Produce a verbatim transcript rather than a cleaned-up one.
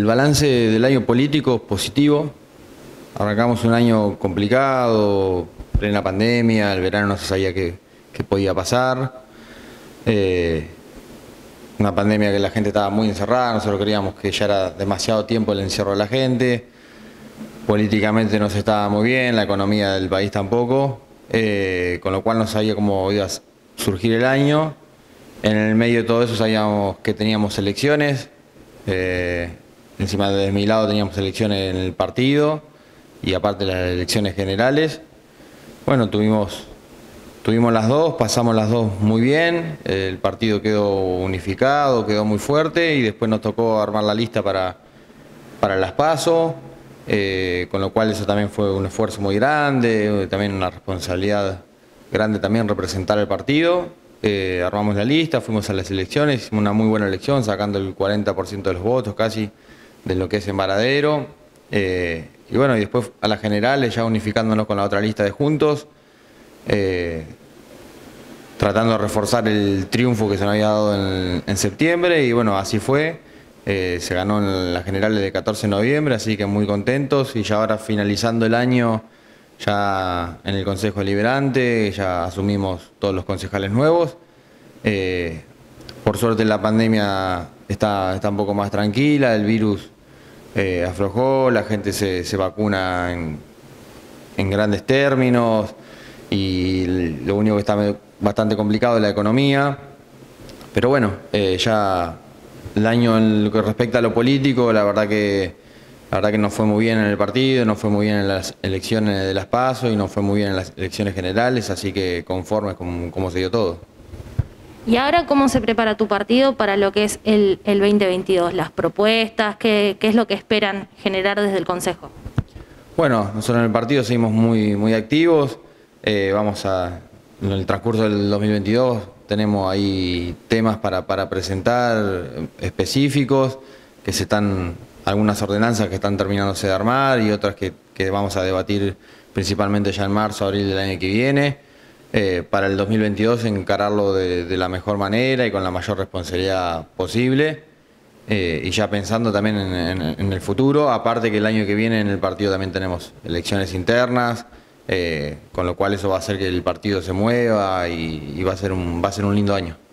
el balance del año político es positivo. Arrancamos un año complicado, plena pandemia, el verano no se sabía qué, qué podía pasar. Eh, una pandemia que la gente estaba muy encerrada, nosotros creíamos que ya era demasiado tiempo el encierro de la gente. Políticamente no se estaba muy bien, la economía del país tampoco, eh, con lo cual no sabía cómo iba a surgir el año. En el medio de todo eso sabíamos que teníamos elecciones, eh, encima de mi lado teníamos elecciones en el partido y aparte las elecciones generales. Bueno, tuvimos, tuvimos las dos, pasamos las dos muy bien, el partido quedó unificado, quedó muy fuerte y después nos tocó armar la lista para, para las PASO. Eh, con lo cual eso también fue un esfuerzo muy grande, también una responsabilidad grande también representar el partido. Eh, armamos la lista, fuimos a las elecciones, hicimos una muy buena elección, sacando el cuarenta por ciento de los votos casi de lo que es en Varadero. Eh, y bueno, y después a las generales, ya unificándonos con la otra lista de Juntos, eh, tratando de reforzar el triunfo que se nos había dado en, en septiembre, y bueno, así fue. Eh, se ganó en las generales de catorce de noviembre, así que muy contentos, y ya ahora finalizando el año, ya en el Consejo Deliberante, ya asumimos todos los concejales nuevos. Eh, por suerte la pandemia está, está un poco más tranquila, el virus eh, aflojó, la gente se, se vacuna en, en grandes términos, y lo único que está bastante complicado es la economía, pero bueno, eh, ya... El año en lo que respecta a lo político, la verdad que la verdad que nos fue muy bien en el partido, nos fue muy bien en las elecciones de las PASO y nos fue muy bien en las elecciones generales, así que conformes con cómo se dio todo. ¿Y ahora cómo se prepara tu partido para lo que es el, el veinte veintidós? ¿Las propuestas? ¿Qué, qué es lo que esperan generar desde el Consejo? Bueno, nosotros en el partido seguimos muy, muy activos, eh, vamos a, en el transcurso del dos mil veintidós, tenemos ahí temas para, para presentar específicos, que se están, algunas ordenanzas que están terminándose de armar y otras que, que vamos a debatir principalmente ya en marzo, abril del año que viene. Eh, para el dos mil veintidós encararlo de, de la mejor manera y con la mayor responsabilidad posible. Eh, y ya pensando también en, en, en el futuro, aparte que el año que viene en el partido también tenemos elecciones internas, Eh, con lo cual eso va a hacer que el partido se mueva y, y va a ser un, va a ser un lindo año.